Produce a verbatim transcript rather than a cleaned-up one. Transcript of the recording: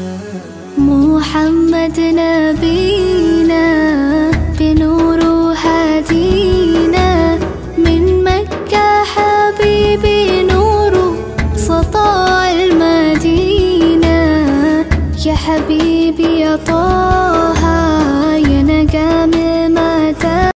محمد نبينا بنور هادينا، من مكة حبيبي نور سطاع المدينة. يا حبيبي يا طه